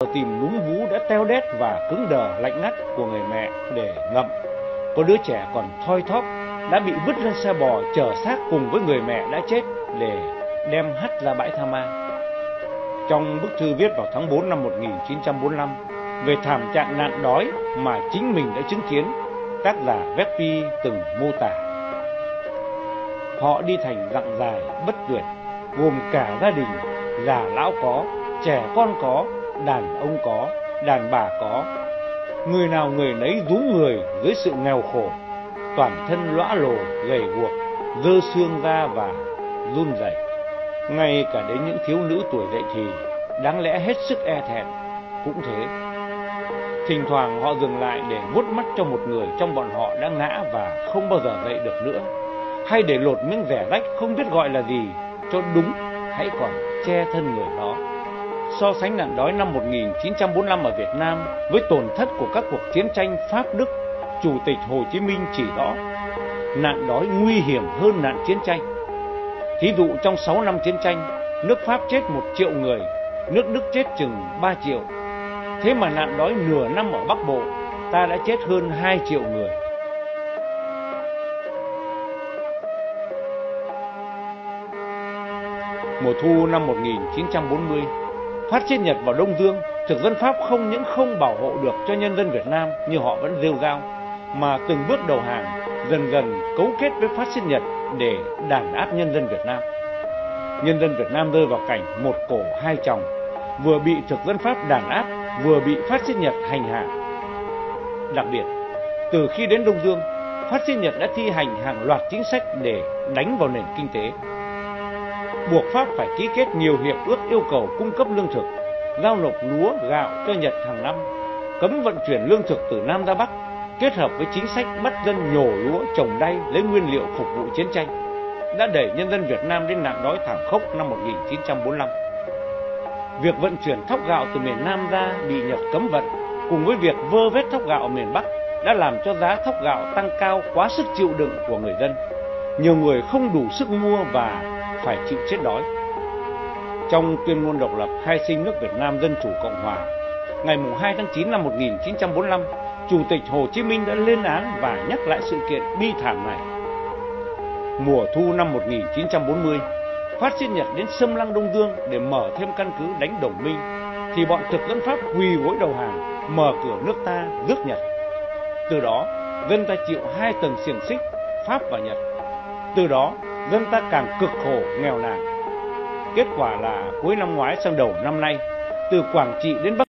tìm núm vú đã teo đét và cứng đờ lạnh ngắt của người mẹ để ngậm. Có đứa trẻ còn thoi thóp đã bị vứt lên xe bò chở xác cùng với người mẹ đã chết để đem hắt ra bãi tha ma. Trong bức thư viết vào tháng 4 năm 1945 về thảm trạng nạn đói mà chính mình đã chứng kiến, tác giả Vespi từng mô tả: họ đi thành dặn dài bất tuyệt, gồm cả gia đình, già lão có, trẻ con có, đàn ông có, đàn bà có. Người nào người nấy rúm người dưới sự nghèo khổ, toàn thân lõa lồ, gầy guộc, dơ xương ra và run rẩy. Ngay cả đến những thiếu nữ tuổi dậy thì, đáng lẽ hết sức e thẹn, cũng thế. Thỉnh thoảng họ dừng lại để vuốt mắt cho một người trong bọn họ đã ngã và không bao giờ dậy được nữa, hay để lột miếng rẻ rách không biết gọi là gì cho đúng, hãy còn che thân người đó. So sánh nạn đói năm 1945 ở Việt Nam với tổn thất của các cuộc chiến tranh Pháp-Đức, Chủ tịch Hồ Chí Minh chỉ rõ nạn đói nguy hiểm hơn nạn chiến tranh. Thí dụ trong 6 năm chiến tranh, nước Pháp chết 1 triệu người, nước Đức chết chừng 3 triệu. Thế mà nạn đói nửa năm ở Bắc Bộ, ta đã chết hơn 2 triệu người. Mùa thu năm 1940, phát xít Nhật vào Đông Dương, thực dân Pháp không những không bảo hộ được cho nhân dân Việt Nam như họ vẫn rêu rao, mà từng bước đầu hàng, dần dần cấu kết với phát xít Nhật để đàn áp nhân dân Việt Nam. Nhân dân Việt Nam rơi vào cảnh một cổ hai chồng, vừa bị thực dân Pháp đàn áp, vừa bị phát xít Nhật hành hạ. Đặc biệt, từ khi đến Đông Dương, phát xít Nhật đã thi hành hàng loạt chính sách để đánh vào nền kinh tế. Buộc Pháp phải ký kết nhiều hiệp ước yêu cầu cung cấp lương thực, giao nộp lúa, gạo cho Nhật hàng năm, cấm vận chuyển lương thực từ Nam ra Bắc, kết hợp với chính sách bắt dân nhổ lúa, trồng đay lấy nguyên liệu phục vụ chiến tranh, đã đẩy nhân dân Việt Nam đến nạn đói thảm khốc năm 1945. Việc vận chuyển thóc gạo từ miền Nam ra bị Nhật cấm vận, cùng với việc vơ vét thóc gạo ở miền Bắc đã làm cho giá thóc gạo tăng cao quá sức chịu đựng của người dân. Nhiều người không đủ sức mua và phải chịu chết đói. Trong tuyên ngôn độc lập khai sinh nước Việt Nam Dân Chủ Cộng Hòa, ngày 2 tháng 9 năm 1945, Chủ tịch Hồ Chí Minh đã lên án và nhắc lại sự kiện bi thảm này. Mùa thu năm 1940, phát xít Nhật đến xâm lăng Đông Dương để mở thêm căn cứ đánh Đồng Minh, thì bọn thực dân Pháp quỳ gối đầu hàng, mở cửa nước ta rước Nhật. Từ đó, dân ta chịu 2 tầng xiềng xích, Pháp và Nhật. Từ đó, dân ta càng cực khổ, nghèo nàn. Kết quả là cuối năm ngoái sang đầu năm nay, từ Quảng Trị đến Bắc